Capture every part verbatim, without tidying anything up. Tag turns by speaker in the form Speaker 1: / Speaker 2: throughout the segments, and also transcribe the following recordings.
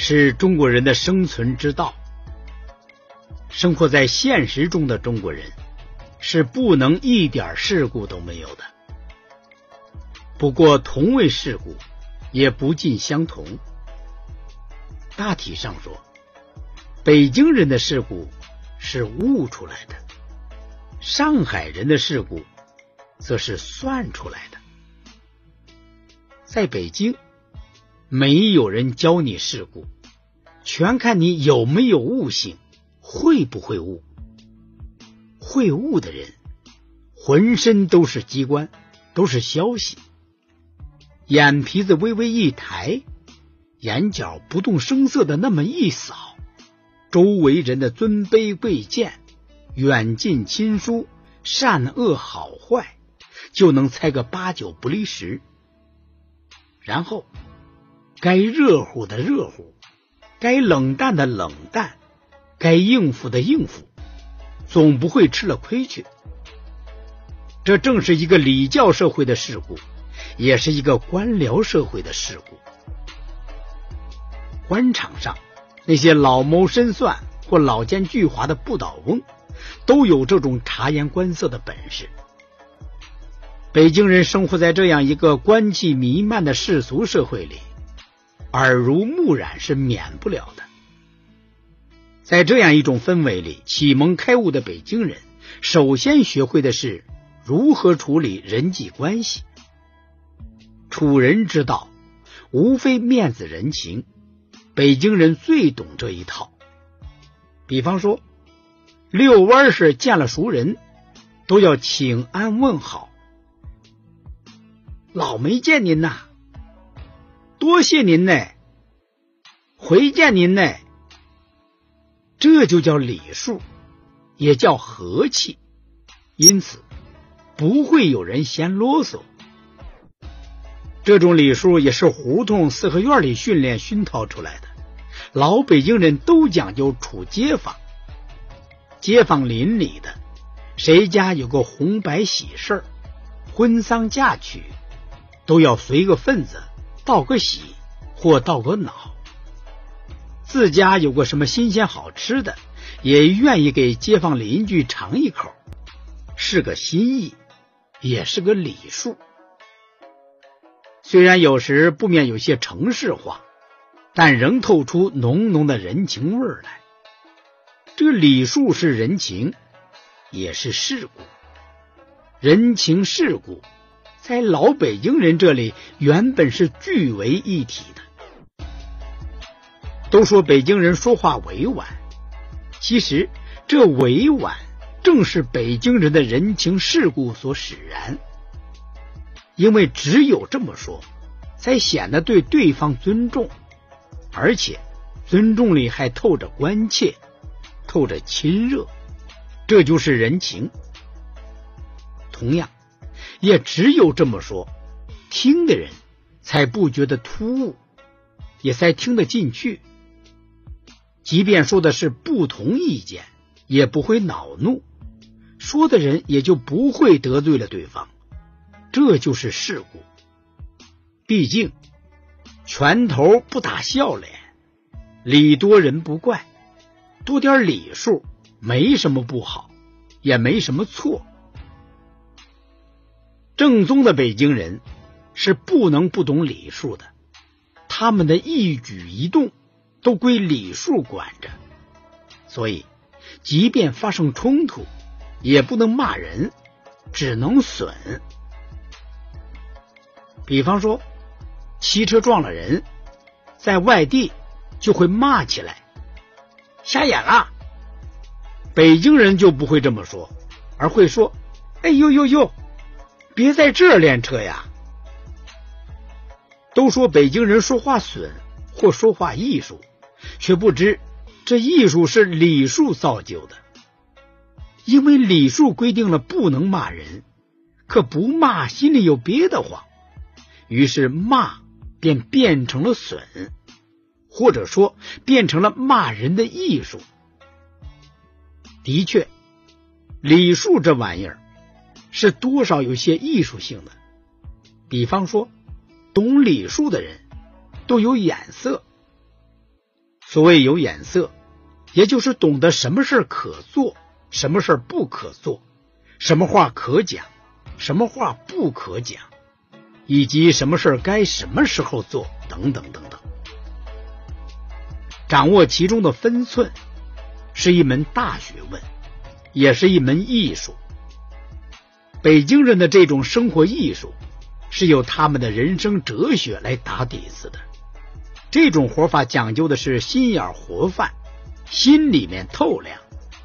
Speaker 1: 是中国人的生存之道。生活在现实中的中国人是不能一点事故都没有的。不过同为事故，也不尽相同。大体上说，北京人的事故是悟出来的，上海人的事故则是算出来的。在北京，没有人教你事故，全看你有没有悟性，会不会悟。会悟的人浑身都是机关，都是消息，眼皮子微微一抬，眼角不动声色的那么一扫，周围人的尊卑贵贱，远近亲疏，善恶好坏，就能猜个八九不离十。然后该热乎的热乎，该冷淡的冷淡，该应付的应付，总不会吃了亏去。这正是一个礼教社会的事故，也是一个官僚社会的事故。官场上那些老谋深算或老奸巨猾的不倒翁，都有这种察言观色的本事。北京人生活在这样一个官气弥漫的世俗社会里，耳濡目染是免不了的。在这样一种氛围里启蒙开悟的北京人，首先学会的是如何处理人际关系。处人之道，无非面子人情，北京人最懂这一套。比方说，遛弯时见了熟人，都要请安问好。老没见您呐，多谢您呢，回见您呢。这就叫礼数，也叫和气，因此不会有人嫌啰嗦。这种礼数也是胡同四合院里训练熏陶出来的。老北京人都讲究处街坊，街坊邻里的，谁家有个红白喜事，婚丧嫁娶，都要随个份子，道个喜或道个恼。自家有个什么新鲜好吃的，也愿意给街坊邻居尝一口，是个心意，也是个礼数。虽然有时不免有些程式化，但仍透出浓浓的人情味来。这礼数是人情，也是世故。人情世故在老北京人这里原本是俱为一体的。都说北京人说话委婉，其实这委婉正是北京人的人情世故所使然。因为只有这么说，才显得对对方尊重，而且尊重里还透着关切，透着亲热，这就是人情。同样，也只有这么说，听的人才不觉得突兀，也才听得进去。即便说的是不同意见，也不会恼怒，说的人也就不会得罪了对方。这就是世故。毕竟拳头不打笑脸，礼多人不怪，多点礼数没什么不好，也没什么错。正宗的北京人是不能不懂礼数的，他们的一举一动都归礼数管着，所以即便发生冲突，也不能骂人，只能损。比方说，汽车撞了人，在外地就会骂起来，瞎眼了。北京人就不会这么说，而会说，哎呦呦呦，别在这儿练车呀。都说北京人说话损或说话艺术，却不知这艺术是礼数造就的。因为礼数规定了不能骂人，可不骂心里有别的话，于是骂便变成了损，或者说变成了骂人的艺术。的确，礼数这玩意儿是多少有些艺术性的。比方说，懂礼数的人都有眼色。 所谓有眼色，也就是懂得什么事可做，什么事不可做，什么话可讲，什么话不可讲，以及什么事该什么时候做，等等等等。掌握其中的分寸是一门大学问，也是一门艺术。北京人的这种生活艺术是由他们的人生哲学来打底子的。这种活法讲究的是心眼活泛，心里面透亮。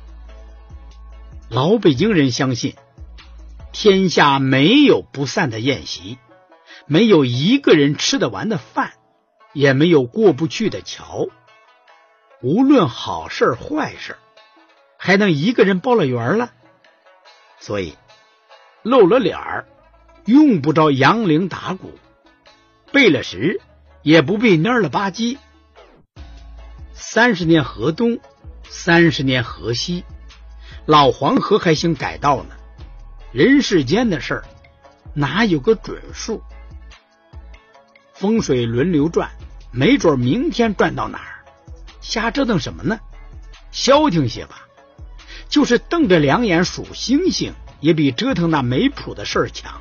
Speaker 1: 老北京人相信天下没有不散的宴席，没有一个人吃得完的饭，也没有过不去的桥。无论好事坏事，还能一个人包了圆了。所以露了脸儿，用不着扬铃打鼓，背了时也不必蔫了吧唧。三十年河东，三十年河西，老黄河还兴改道呢。人世间的事儿哪有个准数？风水轮流转，没准明天转到哪儿，瞎折腾什么呢？消停些吧，就是瞪着两眼数星星，也比折腾那没谱的事儿强。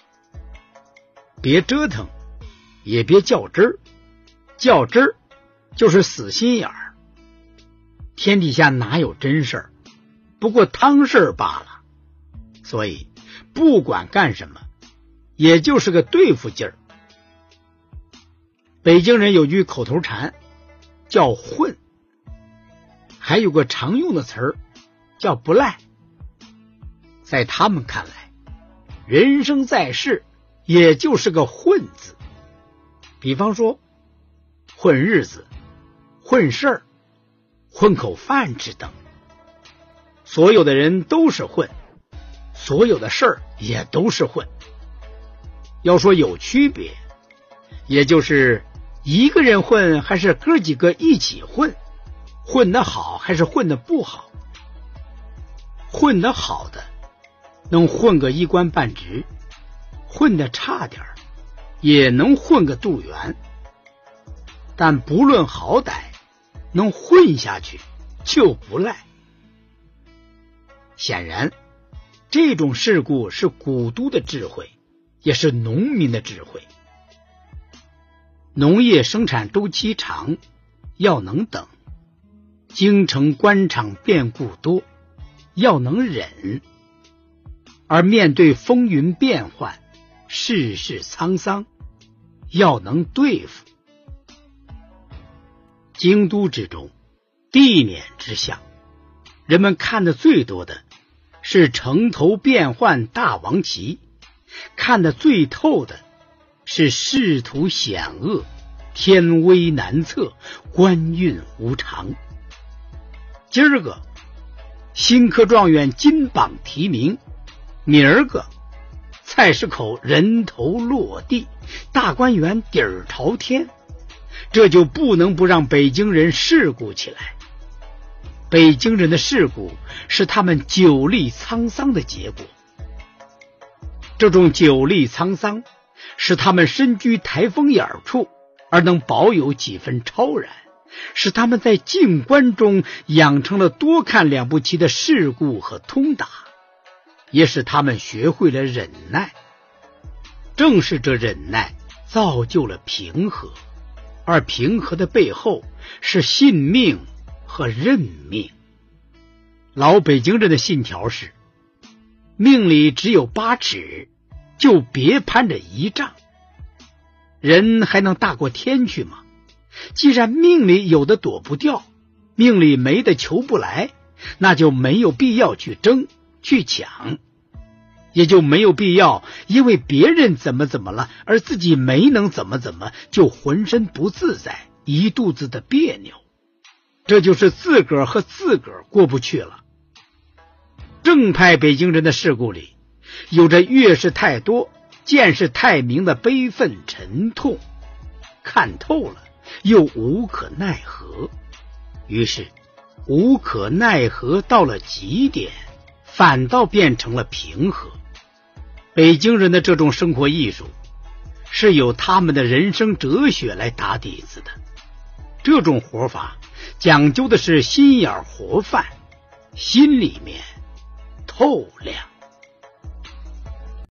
Speaker 1: 别折腾，也别较真儿，较真儿就是死心眼儿。天底下哪有真事儿，不过汤事儿罢了。所以不管干什么，也就是个对付劲儿。北京人有句口头禅叫混，还有个常用的词儿叫不赖。在他们看来，人生在世也就是个混字。比方说混日子、混事儿、混口饭吃等，所有的人都是混，所有的事儿也都是混。要说有区别，也就是一个人混还是哥几个一起混，混得好还是混得不好。混得好的能混个一官半职，混得差点也能混个肚圆。但不论好歹，能混下去就不赖。显然这种世故是古都的智慧，也是农民的智慧。农业生产周期长，要能等；京城官场变故多，要能忍。而面对风云变幻，世事沧桑，要能对付。京都之中，地冕之下，人们看得最多的是城头变幻大王旗，看得最透的是仕途险恶，天威难测，官运无常。今儿个新科状元金榜题名，明儿个菜市口人头落地，大观园底儿朝天，这就不能不让北京人世故起来。北京人的世故是他们久历沧桑的结果，这种久历沧桑使他们身居台风眼处而能保有几分超然，使他们在静观中养成了多看两不齐的世故和通达，也使他们学会了忍耐。正是这忍耐造就了平和，而平和的背后是信命和认命。老北京人的信条是：命里只有八尺，就别攀着一丈。人还能大过天去吗？既然命里有的躲不掉，命里没的求不来，那就没有必要去争去抢，也就没有必要因为别人怎么怎么了而自己没能怎么怎么就浑身不自在，一肚子的别扭。这就是自个儿和自个儿过不去了。正派北京人的世故里有着阅识太多、见识太明的悲愤沉痛，看透了又无可奈何，于是无可奈何到了极点，反倒变成了平和。北京人的这种生活艺术是由他们的人生哲学来打底子的，这种活法讲究的是心眼活泛，心里面透亮。